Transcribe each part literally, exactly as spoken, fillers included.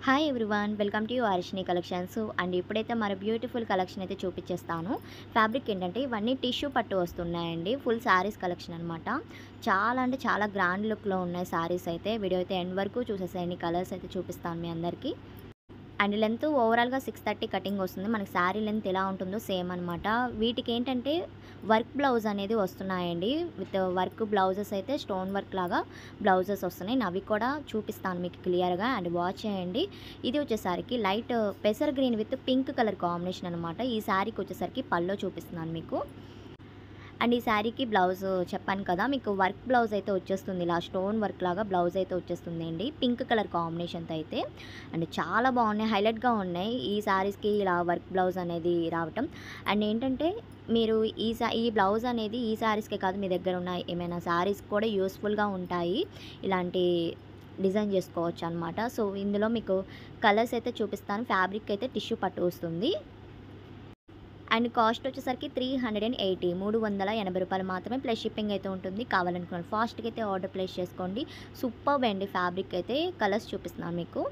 Hi everyone, welcome to Varshini collections. And ఇప్పుడైతే మరి beautiful collection అయితే చూపించేస్తాను. ఫ్యాబ్రిక్ ఏంటంటే ఇవన్నీ టిష్యూ పట్టు వస్తున్నాయండి. ఫుల్ శారీస్ కలెక్షన్ అనమాట. చాలా అంటే చాలా గ్రాండ్ లుక్లో ఉన్నాయి శారీస్ అయితే. వీడియో అయితే ఎండ్ వరకు చూసేసేయండి. కలర్స్ అయితే చూపిస్తాను మీ అందరికీ. అండ్ లెంత్ ఓవరాల్గా సిక్స్ థర్టీ కటింగ్ వస్తుంది. మనకి శారీ లెంత్ ఎలా ఉంటుందో సేమ్ అనమాట. వీటికి ఏంటంటే వర్క్ బ్లౌజ్ అనేది వస్తున్నాయండి. విత్ వర్క్ బ్లౌజెస్ అయితే స్టోన్ వర్క్ లాగా బ్లౌజెస్ వస్తున్నాయి. అవి కూడా చూపిస్తాను మీకు క్లియర్గా. అండ్ వాచ్ చేయండి. ఇది వచ్చేసరికి లైట్ పెసర్ green with pink colour combination అనమాట. ఈ శారీకి వచ్చేసరికి పల్లో చూపిస్తున్నాను మీకు. అండ్ ఈ శారీకి బ్లౌజ్ చెప్పాను కదా, మీకు వర్క్ బ్లౌజ్ అయితే వచ్చేస్తుంది. ఇలా స్టోన్ వర్క్ లాగా బ్లౌజ్ అయితే వచ్చేస్తుంది అండి, పింక్ కలర్ కాంబినేషన్తో అయితే. అండ్ చాలా బాగున్నాయి, హైలైట్గా ఉన్నాయి ఈ శారీస్కి ఇలా వర్క్ బ్లౌజ్ అనేది రావటం. అండ్ ఏంటంటే మీరు ఈ సా ఈ బ్లౌజ్ అనేది ఈ శారీస్కే కాదు, మీ దగ్గర ఉన్న ఏమైనా శారీస్ కూడా యూస్ఫుల్గా ఉంటాయి. ఇలాంటి డిజైన్ చేసుకోవచ్చు అనమాట. సో ఇందులో మీకు కలర్స్ అయితే చూపిస్తాను. ఫ్యాబ్రిక్ అయితే టిష్యూ పట్టు వస్తుంది. అండ్ కాస్ట్ వచ్చేసరికి త్రీ హండ్రెడ్ అండ్ ఎయిటీ మూడు వందల ఎనభై రూపాయలు మాత్రమే, ప్లస్ షిప్పింగ్ అయితే ఉంటుంది. కావాలనుకున్నాను ఫాస్ట్గా అయితే ఆర్డర్ ప్లేస్ చేసుకోండి. సూపర్బ్ అండి ఫ్యాబ్రిక్ అయితే. కలర్స్ చూపిస్తున్నాను మీకు.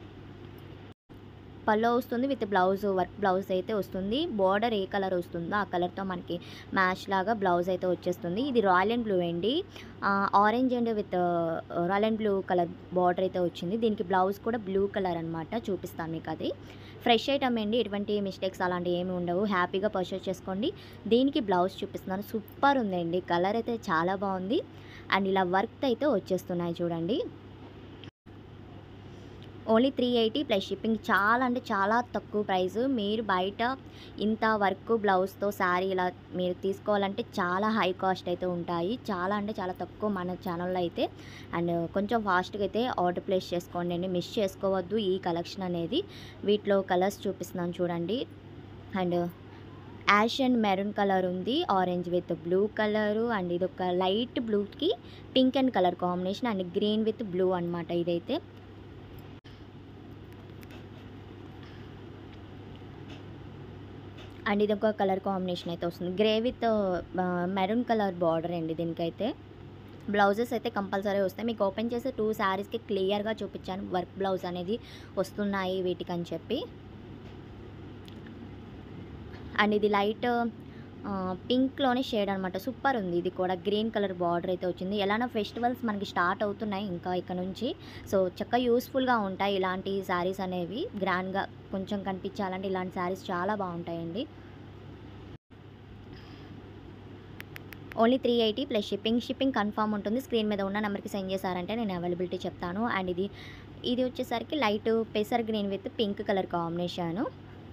పల్లో వస్తుంది విత్ బ్లౌజ్, వర్క్ బ్లౌజ్ అయితే వస్తుంది. బార్డర్ ఏ కలర్ వస్తుందో ఆ కలర్తో మనకి మ్యాచ్ లాగా బ్లౌజ్ అయితే వచ్చేస్తుంది. ఇది రాయల్ అండ్ బ్లూ అండి. Orange and with royal and blue colour border అయితే వచ్చింది. దీనికి బ్లౌజ్ కూడా బ్లూ కలర్ అనమాట. చూపిస్తాను మీకు. అది ఫ్రెష్ ఐటమ్ అండి, ఎటువంటి మిస్టేక్స్ అలాంటివి ఏమి ఉండవు. హ్యాపీగా పర్చేస్ చేసుకోండి. దీనికి బ్లౌజ్ చూపిస్తున్నాను. సూపర్ ఉందండి, కలర్ అయితే చాలా బాగుంది. అండ్ ఇలా వర్క్ అయితే వచ్చేస్తున్నాయి చూడండి. Only three eighty plus shipping. చాలా అంటే చాలా తక్కువ ప్రైస్. మీరు బయట ఇంత వర్క్ బ్లౌజ్తో శారీ ఇలా మీరు తీసుకోవాలంటే చాలా హై కాస్ట్ అయితే ఉంటాయి. చాలా అంటే చాలా తక్కువ మన ఛానల్లో అయితే. అండ్ కొంచెం ఫాస్ట్గా అయితే ఆర్డర్ ప్లేస్ చేసుకోండి అండి, మిస్ చేసుకోవద్దు ఈ కలెక్షన్ అనేది. వీటిలో కలర్స్ చూపిస్తున్నాను చూడండి. And ash and maroon colour ఉంది, orange with blue colour. And ఇది ఒక లైట్ బ్లూకి pink and colour combination. And green with blue అనమాట ఇదైతే. అండ్ ఇది ఒక కలర్ కాంబినేషన్ అయితే వస్తుంది, grey with maroon colour border అండి దీనికైతే. బ్లౌజెస్ అయితే కంపల్సరీ వస్తాయి. మీకు ఓపెన్ చేసి టూ శారీస్కి క్లియర్గా చూపించాను వర్క్ బ్లౌజ్ అనేది వస్తున్నాయి వీటికి అని చెప్పి. అండ్ ఇది లైట్ పింక్లోనే షేడ్ అనమాట. సూపర్ ఉంది. ఇది కూడా గ్రీన్ కలర్ బార్డర్ అయితే వచ్చింది. ఎలానో ఫెస్టివల్స్ మనకి స్టార్ట్ అవుతున్నాయి ఇంకా ఇక్కడ నుంచి. సో చక్కగా యూస్ఫుల్గా ఉంటాయి ఇలాంటి శారీస్ అనేవి. గ్రాండ్గా కొంచెం కనిపించాలంటే ఇలాంటి శారీస్ చాలా బాగుంటాయండి. Only three eighty plus shipping. Shipping confirm ఉంటుంది. స్క్రీన్ మీద ఉన్న నెంబర్కి సెండ్ చేశారంటే నేను అవైలబిలిటీ చెప్తాను. అండ్ ఇది ఇది వచ్చేసరికి లైట్ పెసర్ green with pink colour combination.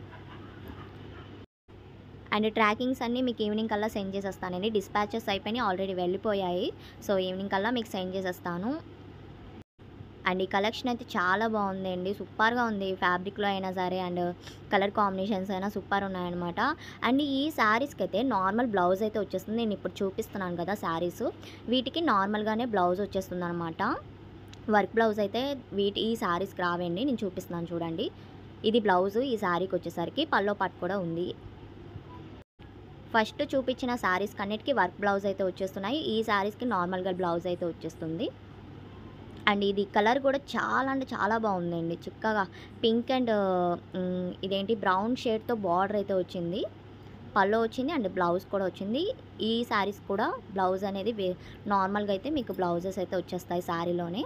And trackings అన్నీ మీకు ఈవినింగ్ కల్లా సెండ్ చేసేస్తానండి. డిస్పాచెస్ అయిపోయినాయి, ఆల్రెడీ వెళ్ళిపోయాయి. సో ఈవినింగ్ కల్లా మీకు సెండ్ చేసేస్తాను. అండ్ ఈ కలెక్షన్ అయితే చాలా బాగుందండి, సూపర్గా ఉంది. ఫ్యాబ్రిక్లో అయినా సరే అండ్ కలర్ కాంబినేషన్స్ అయినా సూపర్ ఉన్నాయన్నమాట. అండ్ ఈ శారీస్కి అయితే నార్మల్ బ్లౌజ్ అయితే వచ్చేస్తుంది. నేను ఇప్పుడు చూపిస్తున్నాను కదా శారీస్, వీటికి నార్మల్గానే బ్లౌజ్ వచ్చేస్తుంది అనమాట. వర్క్ బ్లౌజ్ అయితే వీటి ఈ శారీస్కి రావండి. నేను చూపిస్తున్నాను చూడండి. ఇది బ్లౌజు. ఈ శారీకి వచ్చేసరికి పల్లో పట్టు కూడా ఉంది. ఫస్ట్ చూపించిన శారీస్ కన్నిటికీ వర్క్ బ్లౌజ్ అయితే వచ్చేస్తున్నాయి. ఈ శారీస్కి నార్మల్గా బ్లౌజ్ అయితే వచ్చేస్తుంది. అండ్ ఇది కలర్ కూడా చాలా అంటే చాలా బాగుందండి. చిక్కగా పింక్ అండ్ ఇదేంటి బ్రౌన్ షేడ్తో బార్డర్ అయితే వచ్చింది. పల్లో వచ్చింది అండ్ బ్లౌజ్ కూడా వచ్చింది. ఈ శారీస్ కూడా బ్లౌజ్ అనేది నార్మల్గా అయితే మీకు బ్లౌజెస్ అయితే వచ్చేస్తాయి శారీలోనే.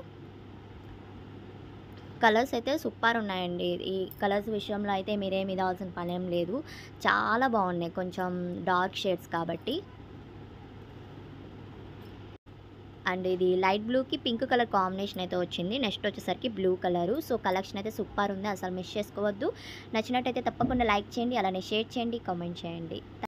కలర్స్ అయితే సూపర్ ఉన్నాయండి. ఈ కలర్స్ విషయంలో అయితే మీరేమి ఇదవలసిన పని ఏం లేదు. చాలా బాగున్నాయి, కొంచెం డార్క్ షేడ్స్ కాబట్టి. అండ్ ఇది లైట్ బ్లూకి పింక్ కలర్ కాంబినేషన్ అయితే వచ్చింది. నెక్స్ట్ వచ్చేసరికి బ్లూ కలరు. సో కలెక్షన్ అయితే సూపర్ ఉంది, అసలు మిస్ చేసుకోవద్దు. నచ్చినట్టయితే తప్పకుండా లైక్ చేయండి, అలానే షేర్ చేయండి, కామెంట్ చేయండి.